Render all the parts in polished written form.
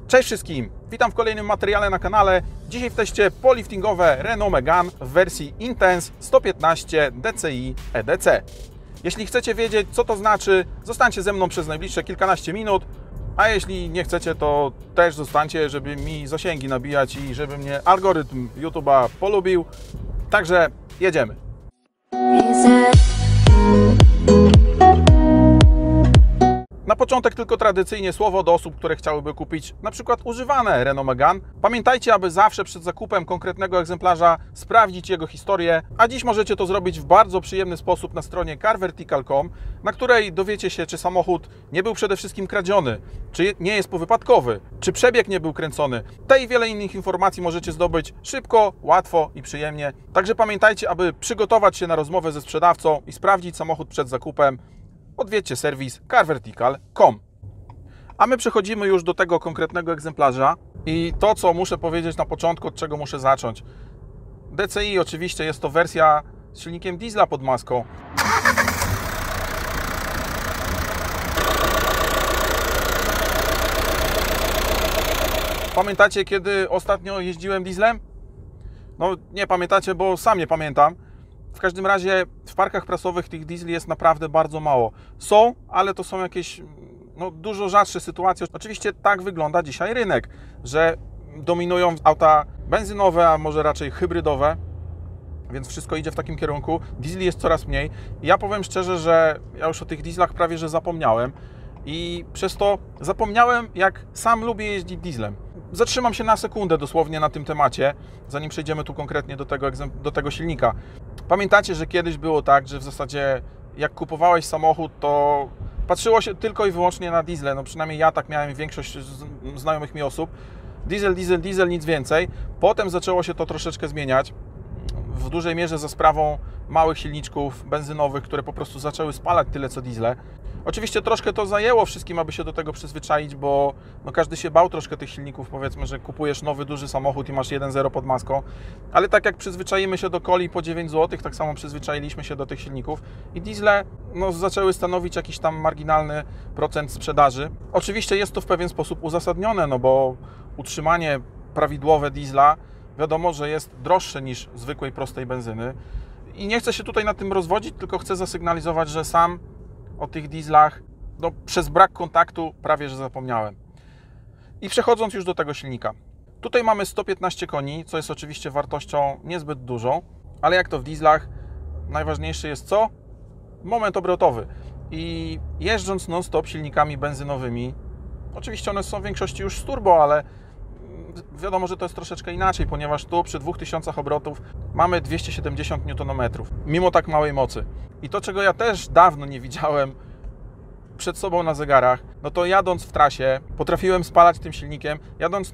Cześć wszystkim! Witam w kolejnym materiale na kanale. Dzisiaj w teście poliftingowe Renault Megane w wersji Intense 115 DCi EDC. Jeśli chcecie wiedzieć, co to znaczy, zostańcie ze mną przez najbliższe kilkanaście minut, a jeśli nie chcecie, to też zostańcie, żeby mi zasięgi nabijać i żeby mnie algorytm YouTube'a polubił. Także jedziemy! Na początek tylko tradycyjnie słowo do osób, które chciałyby kupić na przykład używane Renault Megane. Pamiętajcie, aby zawsze przed zakupem konkretnego egzemplarza sprawdzić jego historię, a dziś możecie to zrobić w bardzo przyjemny sposób na stronie carvertical.com, na której dowiecie się, czy samochód nie był przede wszystkim kradziony, czy nie jest powypadkowy, czy przebieg nie był kręcony. Te i wiele innych informacji możecie zdobyć szybko, łatwo i przyjemnie. Także pamiętajcie, aby przygotować się na rozmowę ze sprzedawcą i sprawdzić samochód przed zakupem. Odwiedźcie serwis carvertical.com. A my przechodzimy już do tego konkretnego egzemplarza i to, co muszę powiedzieć na początku, od czego muszę zacząć. DCi oczywiście jest to wersja z silnikiem diesla pod maską. Pamiętacie, kiedy ostatnio jeździłem dieslem? No nie pamiętacie, bo sam nie pamiętam. W każdym razie w parkach prasowych tych diesli jest naprawdę bardzo mało. Są, ale to są jakieś dużo rzadsze sytuacje. Oczywiście tak wygląda dzisiaj rynek, że dominują auta benzynowe, a może raczej hybrydowe, więc wszystko idzie w takim kierunku. Diesli jest coraz mniej. Ja powiem szczerze, że ja już o tych dieslach prawie że zapomniałem i przez to zapomniałem, jak sam lubię jeździć dieslem. Zatrzymam się na sekundę dosłownie na tym temacie, zanim przejdziemy tu konkretnie do tego silnika. Pamiętacie, że kiedyś było tak, że w zasadzie jak kupowałeś samochód, to patrzyło się tylko i wyłącznie na diesle. No przynajmniej ja tak miałem, większość znajomych mi osób. Diesel, diesel, diesel, nic więcej. Potem zaczęło się to troszeczkę zmieniać. W dużej mierze za sprawą małych silniczków benzynowych, które po prostu zaczęły spalać tyle co diesle. Oczywiście troszkę to zajęło wszystkim, aby się do tego przyzwyczaić, bo każdy się bał troszkę tych silników. Powiedzmy, że kupujesz nowy, duży samochód i masz 1.0 pod maską. Ale tak jak przyzwyczaimy się do coli po 9 zł, tak samo przyzwyczailiśmy się do tych silników. I diesle zaczęły stanowić jakiś tam marginalny procent sprzedaży. Oczywiście jest to w pewien sposób uzasadnione, bo utrzymanie prawidłowe diesla wiadomo, że jest droższe niż zwykłej, prostej benzyny. I nie chcę się tutaj na tym rozwodzić, tylko chcę zasygnalizować, że sam o tych dieslach przez brak kontaktu prawie że zapomniałem. I przechodząc już do tego silnika. Tutaj mamy 115 koni, co jest oczywiście wartością niezbyt dużą, ale jak to w dieslach, najważniejszy jest co? Moment obrotowy. I jeżdżąc non-stop silnikami benzynowymi, oczywiście one są w większości już z turbo, ale wiadomo, że to jest troszeczkę inaczej, ponieważ tu przy 2000 obrotów mamy 270 Nm, mimo tak małej mocy. I to, czego ja też dawno nie widziałem przed sobą na zegarach, to jadąc w trasie potrafiłem spalać tym silnikiem, jadąc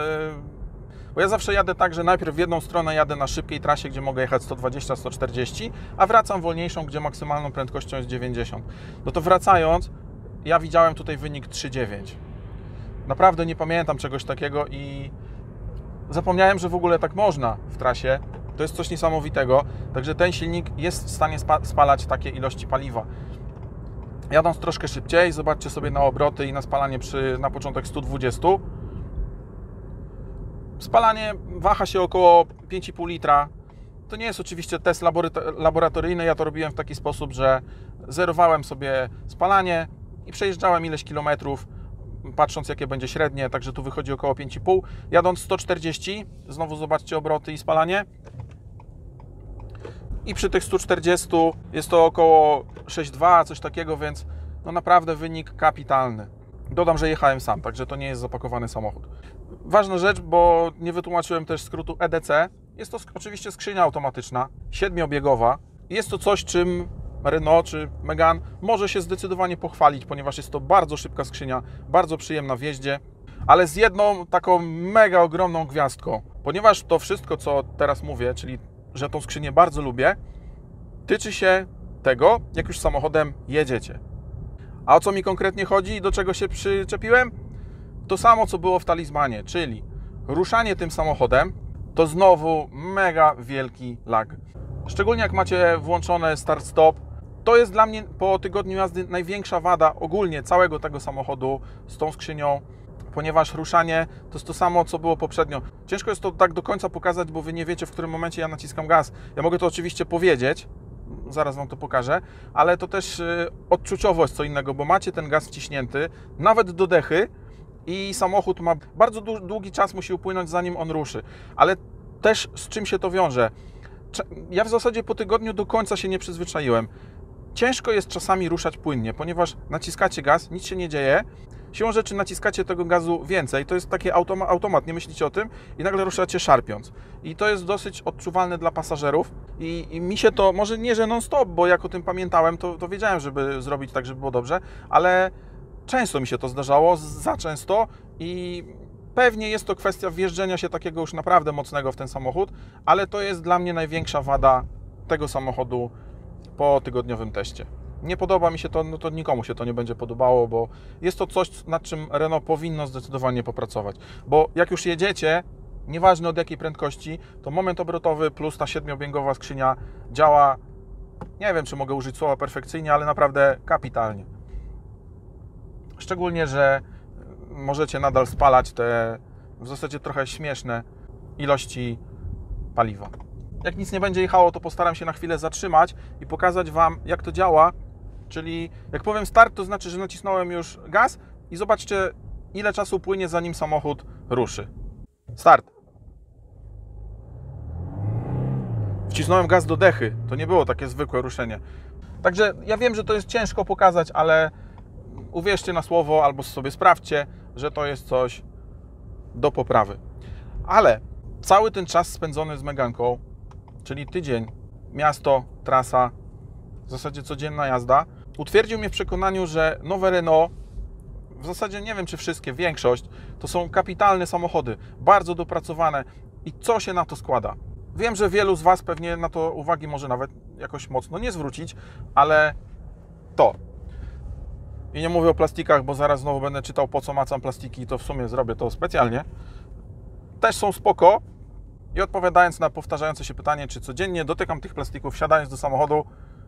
bo ja zawsze jadę tak, że najpierw w jedną stronę jadę na szybkiej trasie, gdzie mogę jechać 120-140, a wracam wolniejszą, gdzie maksymalną prędkością jest 90. To wracając, ja widziałem tutaj wynik 3,9. Naprawdę nie pamiętam czegoś takiego i zapomniałem, że w ogóle tak można w trasie. To jest coś niesamowitego. Także ten silnik jest w stanie spalać takie ilości paliwa. Jadąc troszkę szybciej, zobaczcie sobie na obroty i na spalanie na początek 120. Spalanie waha się około 5,5 litra. To nie jest oczywiście test laboratoryjny. Ja to robiłem w taki sposób, że zerowałem sobie spalanie i przejeżdżałem ileś kilometrów, patrząc jakie będzie średnie, także tu wychodzi około 5,5. Jadąc 140, znowu zobaczcie obroty i spalanie. I przy tych 140 jest to około 6,2, coś takiego, więc naprawdę wynik kapitalny. Dodam, że jechałem sam, także to nie jest zapakowany samochód. Ważna rzecz, bo nie wytłumaczyłem też skrótu EDC. Jest to oczywiście skrzynia automatyczna, 7-biegowa. Jest to coś, czym Renault czy Megane może się zdecydowanie pochwalić, ponieważ jest to bardzo szybka skrzynia, bardzo przyjemna w jeździe, ale z jedną taką mega ogromną gwiazdką. Ponieważ to wszystko, co teraz mówię, czyli że tą skrzynię bardzo lubię, tyczy się tego, jak już samochodem jedziecie. A o co mi konkretnie chodzi i do czego się przyczepiłem? To samo, co było w talizmanie, czyli ruszanie tym samochodem to znowu mega wielki lag. Szczególnie jak macie włączone start-stop, to jest dla mnie po tygodniu jazdy największa wada ogólnie całego tego samochodu z tą skrzynią. ponieważ ruszanie to jest to samo, co było poprzednio. Ciężko jest to tak do końca pokazać, bo Wy nie wiecie, w którym momencie ja naciskam gaz. Ja mogę to oczywiście powiedzieć, zaraz Wam to pokażę, ale to też odczuciowo jest co innego, bo macie ten gaz wciśnięty, nawet do dechy i samochód ma bardzo długi czas musi upłynąć, zanim on ruszy. Ale też z czym się to wiąże? Ja w zasadzie po tygodniu do końca się nie przyzwyczaiłem. Ciężko jest czasami ruszać płynnie, ponieważ naciskacie gaz, nic się nie dzieje. Siłą rzeczy naciskacie tego gazu więcej, to jest taki automat, nie myślicie o tym i nagle ruszacie szarpiąc. I to jest dosyć odczuwalne dla pasażerów i mi się to, może nie, że non-stop, bo jak o tym pamiętałem, to wiedziałem, żeby zrobić tak, żeby było dobrze, ale często mi się to zdarzało, za często i pewnie jest to kwestia wjeżdżenia się takiego już naprawdę mocnego w ten samochód, ale to jest dla mnie największa wada tego samochodu po tygodniowym teście. Nie podoba mi się to, no to nikomu się to nie będzie podobało, bo jest to coś, nad czym Renault powinno zdecydowanie popracować. Bo jak już jedziecie, nieważne od jakiej prędkości, to moment obrotowy plus ta 7-biegłowa skrzynia działa, nie wiem, czy mogę użyć słowa perfekcyjnie, ale naprawdę kapitalnie. Szczególnie, że możecie nadal spalać te w zasadzie trochę śmieszne ilości paliwa. Jak nic nie będzie jechało, to postaram się na chwilę zatrzymać i pokazać Wam, jak to działa. Czyli jak powiem start, to znaczy, że nacisnąłem już gaz i zobaczcie, ile czasu upłynie, zanim samochód ruszy. Start. Wcisnąłem gaz do dechy. To nie było takie zwykłe ruszenie. Także ja wiem, że to jest ciężko pokazać, ale uwierzcie na słowo albo sobie sprawdźcie, że to jest coś do poprawy. Ale cały ten czas spędzony z Meganką, czyli tydzień, miasto, trasa, w zasadzie codzienna jazda, utwierdził mnie w przekonaniu, że nowe Renault, w zasadzie nie wiem czy wszystkie, większość, to są kapitalne samochody, bardzo dopracowane i co się na to składa. Wiem, że wielu z Was pewnie na to uwagi może nawet jakoś mocno nie zwrócić, ale to. I nie mówię o plastikach, bo zaraz znowu będę czytał, po co macam plastiki i to w sumie zrobię to specjalnie. Też są spoko. I odpowiadając na powtarzające się pytanie, czy codziennie dotykam tych plastików wsiadając do samochodu,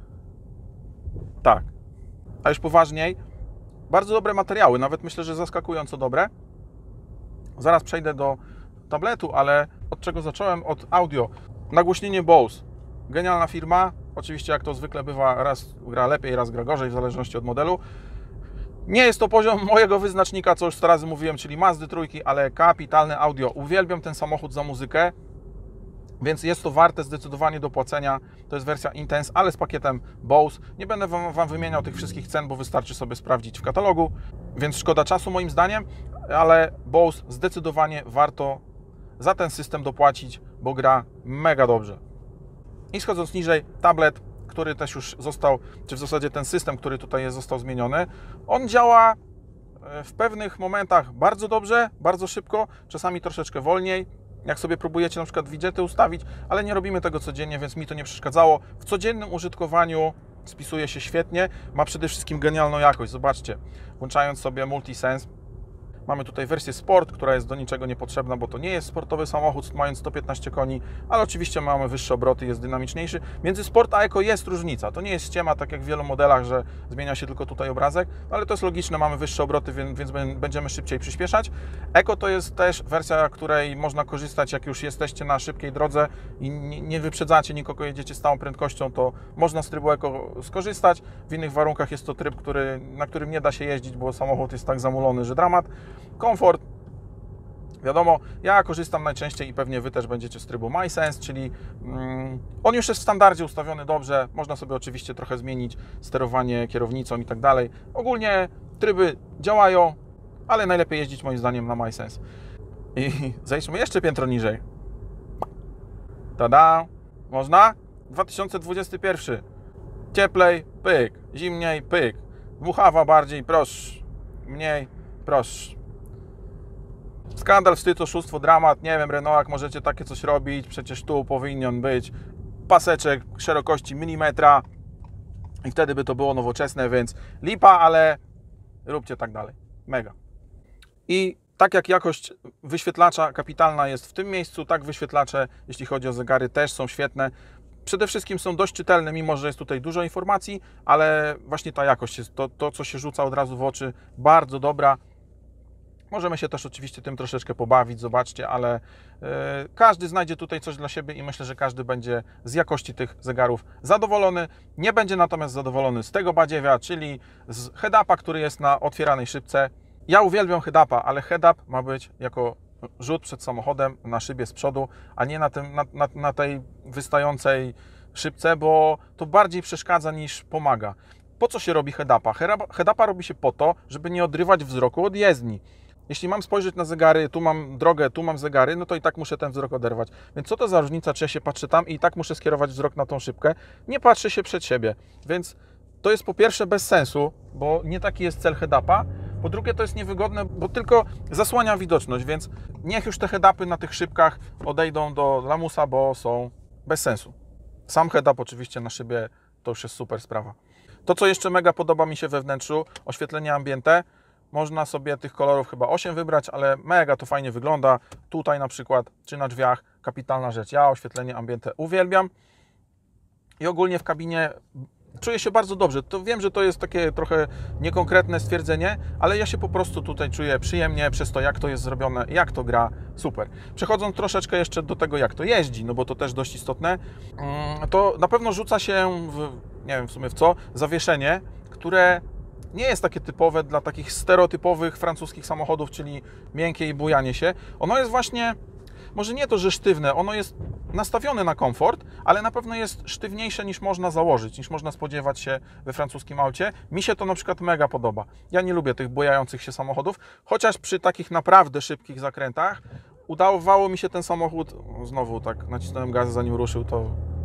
tak. A już poważniej, bardzo dobre materiały, nawet myślę, że zaskakująco dobre. Zaraz przejdę do tabletu, ale od czego zacząłem? Od audio. Nagłośnienie Bose. Genialna firma. Oczywiście jak to zwykle bywa, raz gra lepiej, raz gra gorzej, w zależności od modelu. Nie jest to poziom mojego wyznacznika, co już 100 razy mówiłem, czyli Mazdy trójki, ale kapitalne audio. Uwielbiam ten samochód za muzykę, więc jest to warte zdecydowanie dopłacenia. To jest wersja Intense, ale z pakietem Bose. Nie będę Wam wymieniał tych wszystkich cen, bo wystarczy sobie sprawdzić w katalogu, więc szkoda czasu moim zdaniem, ale Bose zdecydowanie warto za ten system dopłacić, bo gra mega dobrze. I schodząc niżej, tablet, który też już został, czy w zasadzie ten system, który tutaj jest, został zmieniony. On działa w pewnych momentach bardzo dobrze, bardzo szybko, czasami troszeczkę wolniej. Jak sobie próbujecie na przykład widgety ustawić, ale nie robimy tego codziennie, więc mi to nie przeszkadzało. W codziennym użytkowaniu spisuje się świetnie, ma przede wszystkim genialną jakość. Zobaczcie, włączając sobie Multisense, mamy tutaj wersję Sport, która jest do niczego niepotrzebna, bo to nie jest sportowy samochód, mając 115 koni, ale oczywiście mamy wyższe obroty, jest dynamiczniejszy. Między Sport a Eco jest różnica. To nie jest ściema, tak jak w wielu modelach, że zmienia się tylko tutaj obrazek, ale to jest logiczne, mamy wyższe obroty, więc będziemy szybciej przyspieszać. Eco to jest też wersja, której można korzystać, jak już jesteście na szybkiej drodze i nie wyprzedzacie nikogo, jedziecie stałą prędkością, to można z trybu Eco skorzystać. W innych warunkach jest to tryb, na którym nie da się jeździć, bo samochód jest tak zamulony, że dramat. Komfort, wiadomo, ja korzystam najczęściej i pewnie Wy też będziecie z trybu MySense, czyli on już jest w standardzie ustawiony dobrze, można sobie oczywiście trochę zmienić sterowanie kierownicą i tak dalej. Ogólnie tryby działają, ale najlepiej jeździć moim zdaniem na MySense. I zejdźmy jeszcze piętro niżej. Tada! Można? 2021. Cieplej, pyk. Zimniej, pyk. Dmuchawa bardziej, proszę. Mniej, proszę. Skandal, wstyd, oszustwo, dramat. Nie wiem, Renault, jak możecie takie coś robić? Przecież tu powinien być paseczek szerokości milimetra i wtedy by to było nowoczesne, więc lipa, ale róbcie tak dalej. Mega. I tak jak jakość wyświetlacza kapitalna jest w tym miejscu, tak wyświetlacze, jeśli chodzi o zegary, też są świetne. Przede wszystkim są dość czytelne, mimo że jest tutaj dużo informacji, ale właśnie ta jakość jest to co się rzuca od razu w oczy, bardzo dobra. Możemy się też oczywiście tym troszeczkę pobawić, zobaczcie, ale każdy znajdzie tutaj coś dla siebie i myślę, że każdy będzie z jakości tych zegarów zadowolony. Nie będzie natomiast zadowolony z tego badziewia, czyli z head-upa, który jest na otwieranej szybce. Ja uwielbiam head-upa, ale head-up ma być jako rzut przed samochodem na szybie z przodu, a nie na tej wystającej szybce, bo to bardziej przeszkadza niż pomaga. Po co się robi head-upa? Head-upa robi się po to, żeby nie odrywać wzroku od jezdni. Jeśli mam spojrzeć na zegary, tu mam drogę, tu mam zegary, no to i tak muszę ten wzrok oderwać. Więc co to za różnica, czy ja się patrzę tam i tak muszę skierować wzrok na tą szybkę? Nie patrzę się przed siebie. Więc to jest po pierwsze bez sensu, bo nie taki jest cel head-upa. Po drugie to jest niewygodne, bo tylko zasłania widoczność, więc niech już te head-upy na tych szybkach odejdą do lamusa, bo są bez sensu. Sam head-up oczywiście na szybie to już jest super sprawa. To, co jeszcze mega podoba mi się we wnętrzu, oświetlenie ambiente. Można sobie tych kolorów chyba 8 wybrać, ale mega to fajnie wygląda. Tutaj na przykład, czy na drzwiach, kapitalna rzecz. Ja oświetlenie ambiente uwielbiam. I ogólnie w kabinie czuję się bardzo dobrze. To wiem, że to jest takie trochę niekonkretne stwierdzenie, ale ja się po prostu tutaj czuję przyjemnie przez to, jak to jest zrobione, jak to gra, super. Przechodząc troszeczkę jeszcze do tego, jak to jeździ, no bo to też dość istotne, to na pewno rzuca się nie wiem w sumie w co, zawieszenie, które nie jest takie typowe dla takich stereotypowych francuskich samochodów, czyli miękkie i bujanie się. Ono jest właśnie, może nie to, że sztywne, ono jest nastawione na komfort, ale na pewno jest sztywniejsze niż można założyć, niż można spodziewać się we francuskim aucie. Mi się to na przykład mega podoba. Ja nie lubię tych bujających się samochodów, chociaż przy takich naprawdę szybkich zakrętach udawało mi się ten samochód, znowu tak nacisnąłem gaz, zanim ruszył, to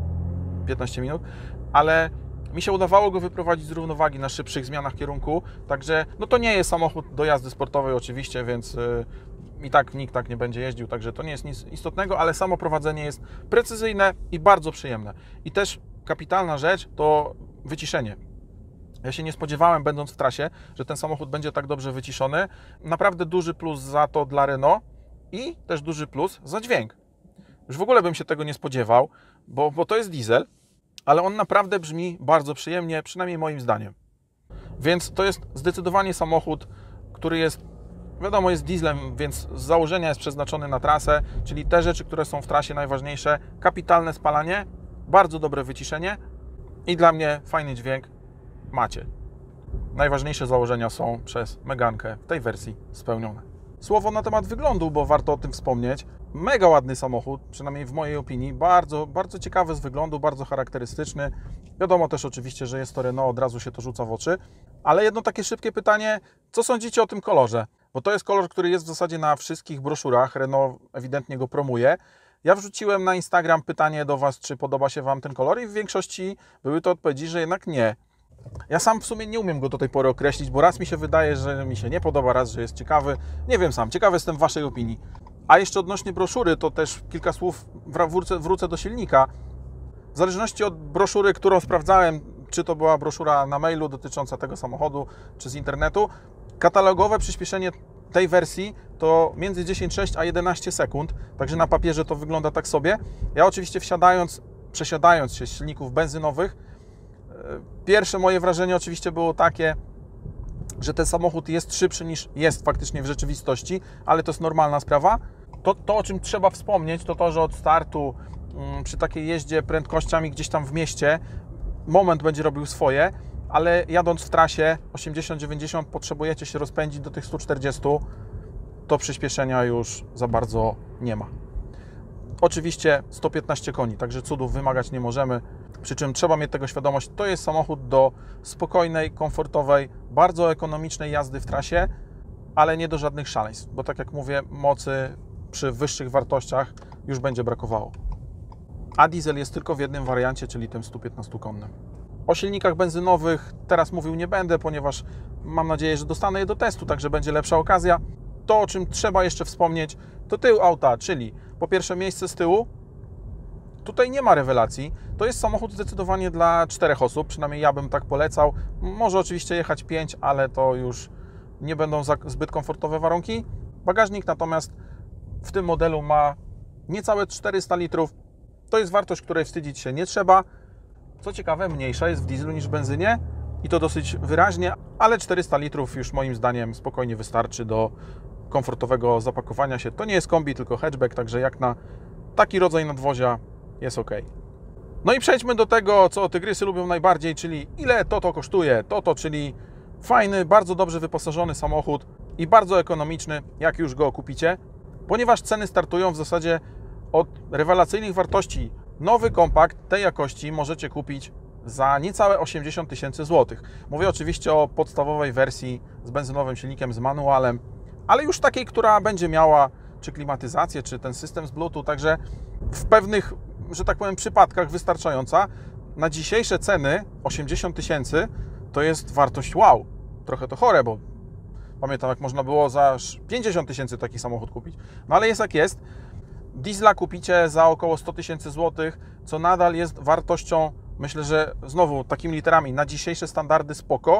15 minut, ale mi się udawało go wyprowadzić z równowagi na szybszych zmianach kierunku, także no to nie jest samochód do jazdy sportowej oczywiście, więc i tak nikt tak nie będzie jeździł, także to nie jest nic istotnego, ale samo prowadzenie jest precyzyjne i bardzo przyjemne. I też kapitalna rzecz to wyciszenie. Ja się nie spodziewałem, będąc w trasie, że ten samochód będzie tak dobrze wyciszony. Naprawdę duży plus za to dla Renault i też duży plus za dźwięk. Już w ogóle bym się tego nie spodziewał, bo to jest diesel, ale on naprawdę brzmi bardzo przyjemnie, przynajmniej moim zdaniem. Więc to jest zdecydowanie samochód, który jest, wiadomo, jest dieslem, więc z założenia jest przeznaczony na trasę, czyli te rzeczy, które są w trasie najważniejsze, kapitalne spalanie, bardzo dobre wyciszenie i dla mnie fajny dźwięk macie. Najważniejsze założenia są przez Megankę w tej wersji spełnione. Słowo na temat wyglądu, bo warto o tym wspomnieć. Mega ładny samochód, przynajmniej w mojej opinii, bardzo, bardzo ciekawy z wyglądu, bardzo charakterystyczny. Wiadomo też oczywiście, że jest to Renault, od razu się to rzuca w oczy. Ale jedno takie szybkie pytanie, co sądzicie o tym kolorze? Bo to jest kolor, który jest w zasadzie na wszystkich broszurach, Renault ewidentnie go promuje. Ja wrzuciłem na Instagram pytanie do Was, czy podoba się Wam ten kolor i w większości były to odpowiedzi, że jednak nie. Ja sam w sumie nie umiem go do tej pory określić, bo raz mi się wydaje, że mi się nie podoba, raz, że jest ciekawy. Nie wiem sam, ciekawy jestem Waszej opinii. A jeszcze odnośnie broszury, to też kilka słów wrócę do silnika. W zależności od broszury, którą sprawdzałem, czy to była broszura na mailu dotycząca tego samochodu, czy z internetu, katalogowe przyspieszenie tej wersji to między 10,6 a 11 sekund, także na papierze to wygląda tak sobie. Ja oczywiście przesiadając się z silników benzynowych, pierwsze moje wrażenie oczywiście było takie, że ten samochód jest szybszy niż jest faktycznie w rzeczywistości, ale to jest normalna sprawa. To o czym trzeba wspomnieć, to to, że od startu przy takiej jeździe prędkościami gdzieś tam w mieście moment będzie robił swoje, ale jadąc w trasie 80-90 potrzebujecie się rozpędzić do tych 140, to przyspieszenia już za bardzo nie ma. Oczywiście 115 koni, także cudów wymagać nie możemy, przy czym trzeba mieć tego świadomość, to jest samochód do spokojnej, komfortowej, bardzo ekonomicznej jazdy w trasie, ale nie do żadnych szaleństw, bo tak jak mówię, mocy przy wyższych wartościach już będzie brakowało. A diesel jest tylko w jednym wariancie, czyli tym 115-konnym. O silnikach benzynowych teraz mówił nie będę, ponieważ mam nadzieję, że dostanę je do testu, także będzie lepsza okazja. To, o czym trzeba jeszcze wspomnieć, to tył auta, czyli po pierwsze miejsce z tyłu. Tutaj nie ma rewelacji. To jest samochód zdecydowanie dla 4 osób, przynajmniej ja bym tak polecał. Może oczywiście jechać 5, ale to już nie będą zbyt komfortowe warunki. Bagażnik natomiast w tym modelu ma niecałe 400 litrów. To jest wartość, której wstydzić się nie trzeba. Co ciekawe, mniejsza jest w dieslu niż w benzynie i to dosyć wyraźnie, ale 400 litrów już moim zdaniem spokojnie wystarczy do komfortowego zapakowania się. To nie jest kombi, tylko hatchback, także jak na taki rodzaj nadwozia jest ok. No i przejdźmy do tego, co tygrysy lubią najbardziej, czyli ile to kosztuje. Czyli fajny, bardzo dobrze wyposażony samochód i bardzo ekonomiczny, jak już go kupicie, ponieważ ceny startują w zasadzie od rewelacyjnych wartości. Nowy kompakt tej jakości możecie kupić za niecałe 80 000 złotych. Mówię oczywiście o podstawowej wersji z benzynowym silnikiem, z manualem, ale już takiej, która będzie miała czy klimatyzację, czy ten system z Bluetooth, także w pewnych, że tak powiem, przypadkach wystarczająca. Na dzisiejsze ceny 80 000 to jest wartość wow. Trochę to chore, bo pamiętam, jak można było za 50 000 taki samochód kupić. No ale jest jak jest. Diesla kupicie za około 100 000 złotych, co nadal jest wartością, myślę, że znowu takimi literami na dzisiejsze standardy spoko,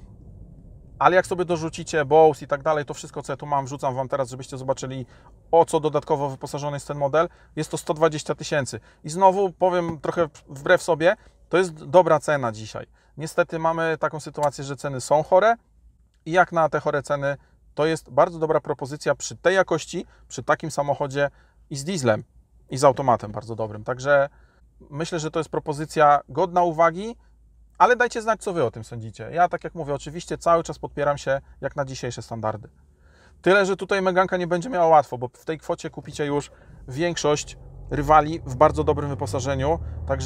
ale jak sobie dorzucicie Bose i tak dalej, to wszystko, co ja tu mam, wrzucam Wam teraz, żebyście zobaczyli, o co dodatkowo wyposażony jest ten model, jest to 120 000. I znowu powiem trochę wbrew sobie, to jest dobra cena dzisiaj. Niestety mamy taką sytuację, że ceny są chore i jak na te chore ceny, to jest bardzo dobra propozycja przy tej jakości, przy takim samochodzie i z dieslem, i z automatem bardzo dobrym. Także myślę, że to jest propozycja godna uwagi, ale dajcie znać, co Wy o tym sądzicie. Ja, tak jak mówię, oczywiście cały czas podpieram się jak na dzisiejsze standardy. Tyle, że tutaj Meganka nie będzie miała łatwo, bo w tej kwocie kupicie już większość rywali w bardzo dobrym wyposażeniu,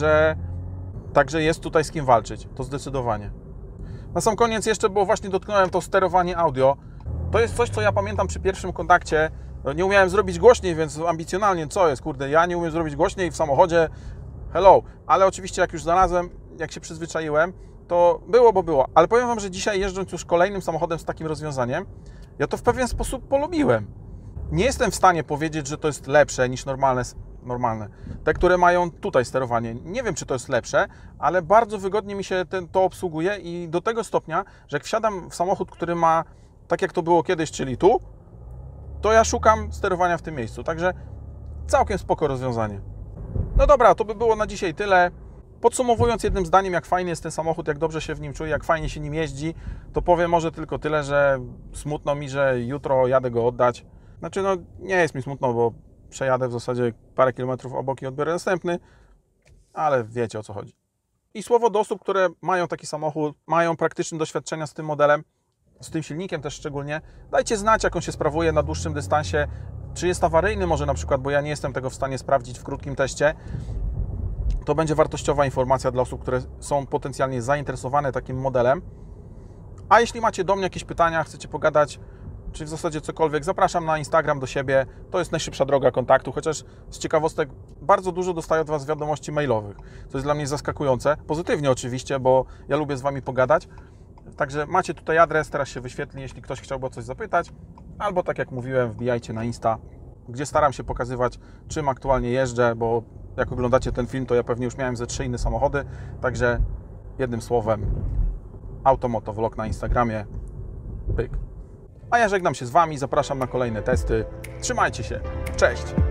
także jest tutaj z kim walczyć, to zdecydowanie. Na sam koniec jeszcze, bo właśnie dotknąłem to sterowanie audio. To jest coś, co ja pamiętam przy pierwszym kontakcie. Nie umiałem zrobić głośniej, więc ambicjonalnie, co jest, kurde, ja nie umiem zrobić głośniej w samochodzie, hello. Ale oczywiście jak już znalazłem, jak się przyzwyczaiłem, to było, bo było. Ale powiem Wam, że dzisiaj jeżdżąc już kolejnym samochodem z takim rozwiązaniem, ja to w pewien sposób polubiłem. Nie jestem w stanie powiedzieć, że to jest lepsze niż normalne. Te, które mają tutaj sterowanie. Nie wiem, czy to jest lepsze, ale bardzo wygodnie mi się to obsługuje i do tego stopnia, że jak wsiadam w samochód, który ma, tak jak to było kiedyś, czyli tu, to ja szukam sterowania w tym miejscu. Także całkiem spoko rozwiązanie. No dobra, to by było na dzisiaj tyle. Podsumowując jednym zdaniem, jak fajny jest ten samochód, jak dobrze się w nim czuję, jak fajnie się nim jeździ, to powiem może tylko tyle, że smutno mi, że jutro jadę go oddać. Znaczy, no nie jest mi smutno, bo przejadę w zasadzie parę kilometrów obok i odbiorę następny, ale wiecie, o co chodzi. I słowo do osób, które mają taki samochód, mają praktyczne doświadczenia z tym modelem, z tym silnikiem też szczególnie, dajcie znać, jak on się sprawuje na dłuższym dystansie, czy jest awaryjny może na przykład, bo ja nie jestem tego w stanie sprawdzić w krótkim teście. To będzie wartościowa informacja dla osób, które są potencjalnie zainteresowane takim modelem. A jeśli macie do mnie jakieś pytania, chcecie pogadać, czy w zasadzie cokolwiek, zapraszam na Instagram do siebie. To jest najszybsza droga kontaktu, chociaż z ciekawostek bardzo dużo dostaję od Was wiadomości mailowych, co jest dla mnie zaskakujące. Pozytywnie oczywiście, bo ja lubię z Wami pogadać. Także macie tutaj adres, teraz się wyświetli, jeśli ktoś chciałby o coś zapytać. Albo tak jak mówiłem, wbijajcie na Insta, gdzie staram się pokazywać, czym aktualnie jeżdżę, bo jak oglądacie ten film, to ja pewnie już miałem ze 3 inne samochody. Także jednym słowem, Automotovlog na Instagramie. Pyk. A ja żegnam się z Wami, zapraszam na kolejne testy. Trzymajcie się. Cześć!